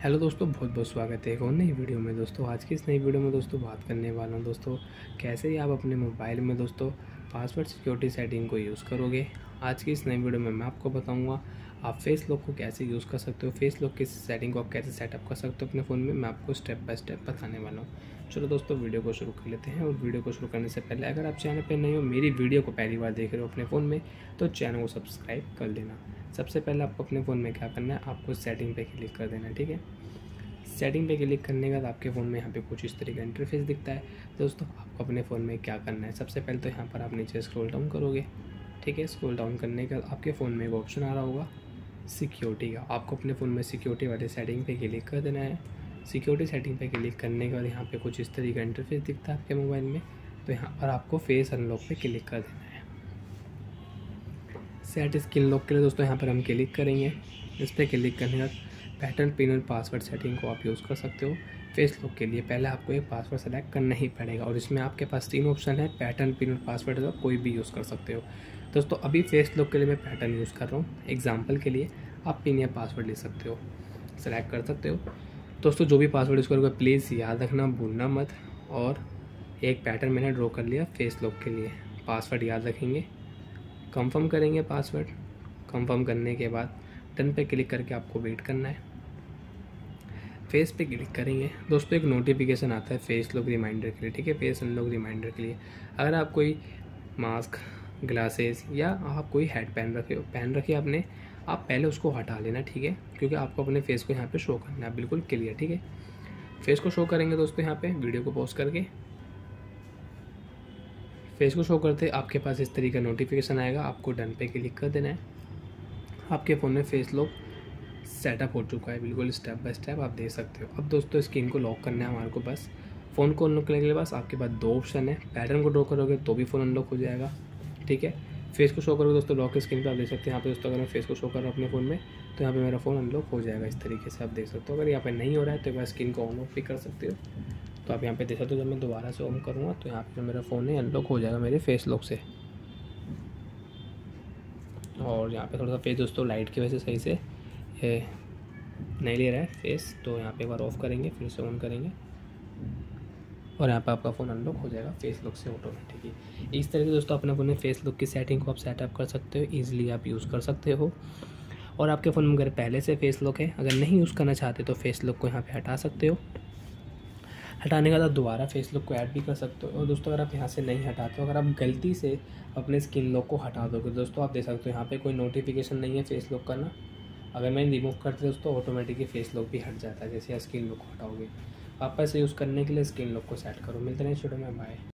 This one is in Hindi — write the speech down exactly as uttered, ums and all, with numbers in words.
हेलो दोस्तों, बहुत बहुत स्वागत है एक और नई वीडियो में। दोस्तों आज की इस नई वीडियो में दोस्तों बात करने वाला हूं दोस्तों कैसे ही आप अपने मोबाइल में दोस्तों पासवर्ड सिक्योरिटी सेटिंग को यूज़ करोगे। आज की इस नई वीडियो में मैं आपको बताऊंगा आप फेस लॉक को कैसे यूज़ कर सकते हो, फेस लॉक की सेटिंग को आप कैसे सेटअप कर सकते हो अपने फ़ोन में। मैं आपको स्टेप बाय स्टेप बताने वाला हूँ। चलो दोस्तों वीडियो को शुरू कर लेते हैं। और वीडियो को शुरू करने से पहले अगर आप चैनल पर नहीं हो, मेरी वीडियो को पहली बार देख रहे हो अपने फ़ोन में, तो चैनल को सब्सक्राइब कर लेना। सबसे पहले आपको अपने फ़ोन में क्या करना है, आपको सेटिंग पे क्लिक कर देना है। ठीक है, सेटिंग पे क्लिक करने के बाद आपके फ़ोन में यहाँ पे कुछ इस तरीके का इंटरफेस दिखता है। दोस्तों आपको अपने फ़ोन में क्या करना है, सबसे पहले तो यहाँ पर आप नीचे स्क्रॉल डाउन करोगे। ठीक है, स्क्रॉल डाउन करने के बाद आपके फ़ोन में एक ऑप्शन आ रहा होगा सिक्योरिटी का। आपको अपने फ़ोन में सिक्योरिटी वाले सेटिंग पे क्लिक कर देना है। सिक्योरिटी सेटिंग पे क्लिक करने के बाद यहाँ पे कुछ इस तरीके का इंटरफेस दिखता है आपके मोबाइल में। तो यहाँ पर आपको फेस अनलॉक पे क्लिक कर देना है। सेट स्क्रीन लॉक के लिए दोस्तों यहाँ पर हम क्लिक करेंगे। इस पर क्लिक करने के बाद पैटर्न पिन और पासवर्ड सेटिंग को आप यूज़ कर सकते हो। फेस लॉक के लिए पहले आपको एक पासवर्ड सेलेक्ट करना ही पड़ेगा और इसमें आपके पास तीन ऑप्शन है, पैटर्न पिन और पासवर्ड, आप कोई भी यूज़ कर सकते हो। दोस्तों अभी फेस लॉक के लिए मैं पैटर्न यूज़ कर रहा हूँ। एग्जाम्पल के लिए आप पिन या पासवर्ड ले सकते हो, सेलेक्ट कर सकते हो। दोस्तों जो भी पासवर्ड यूज़ करोगे प्लीज़ याद रखना, भूलना मत। और एक पैटर्न मैंने ड्रॉ कर लिया फेस लॉक के लिए। पासवर्ड याद रखेंगे, कंफर्म करेंगे पासवर्ड। कंफर्म करने के बाद डन पे क्लिक करके आपको वेट करना है। फेस पे क्लिक करेंगे। दोस्तों एक नोटिफिकेशन आता है फेस लॉक रिमाइंडर के लिए। ठीक है, फेस अनलॉक रिमाइंडर के लिए अगर आप कोई मास्क, ग्लासेस या आप कोई हेड पहन रखे हो पहन रखे आपने, आप पहले उसको हटा लेना। ठीक है, क्योंकि आपको अपने फेस को यहाँ पे शो करना है बिल्कुल क्लियर। ठीक है, फेस को शो करेंगे दोस्तों। यहाँ पे वीडियो को पॉज करके फेस को शो करते आपके पास इस तरीके का नोटिफिकेशन आएगा। आपको डन पे क्लिक कर देना है। आपके फ़ोन में फेस लॉक सेटअप हो चुका है बिल्कुल स्टेप बाय स्टेप, आप देख सकते हो। अब दोस्तों स्क्रीन को लॉक करना है हमारे को। बस फ़ोन को अनलॉक करने के लिए बस आपके पास दो ऑप्शन है। पैटर्न को ड्रॉ करोगे तो भी फ़ोन अनलॉक हो जाएगा। ठीक है, फेस को शो करोगे दोस्तों लॉक स्क्रीन पे, आप देख सकते हैं यहाँ पे दोस्तों अगर मैं फेस को शो कर रहा हूँ अपने फ़ोन में तो यहाँ पे मेरा फ़ोन अनलॉक हो जाएगा इस तरीके से, आप देख सकते हो। अगर यहाँ पे नहीं हो रहा है तो एक बार स्क्रीन को ऑन ऑफ भी कर सकते हो। तो आप यहाँ पे देख सकते हो, जब मैं दोबारा से ऑन करूँगा तो यहाँ पे जो मेरा फ़ोन है अनलॉक हो जाएगा मेरे फेस लॉक से। और यहाँ पे थोड़ा सा फेस दोस्तों लाइट की वजह से सही से ये नहीं ले रहा है फेस, तो यहाँ पे एक बार ऑफ करेंगे, फिर से ऑन करेंगे और यहाँ पे आपका फ़ोन अनलॉक हो जाएगा फेस लॉक से ऑटोमेटिकली। इस तरह से दोस्तों अपने फ़ोन में फेस लॉक की सेटिंग को आप सेटअप कर सकते हो, ईजिली आप यूज़ कर सकते हो। और आपके फ़ोन में अगर पहले से फेस लॉक है, अगर नहीं यूज़ करना चाहते तो फेस लॉक को यहाँ पर हटा सकते हो। हटाने के बाद आप दोबारा फेस लॉक को ऐड भी कर सकते हो। और दोस्तों अगर आप यहाँ से नहीं हटाते हो, अगर आप गलती से अपने स्क्रीन लॉक को हटा दोगे दोस्तों, आप देख सकते हो यहाँ पे कोई नोटिफिकेशन नहीं है फेस लॉक करना। अगर मैं रिमूव करते दोस्तों ऑटोमेटिकली फेस लॉक भी हट जाता है जैसे स्क्रीन लॉक को हटाओगे। आप ऐसे यूज़ करने के लिए स्क्रीन लॉक को सेट करो। मिलते हैं इस वीडियो में, बाय।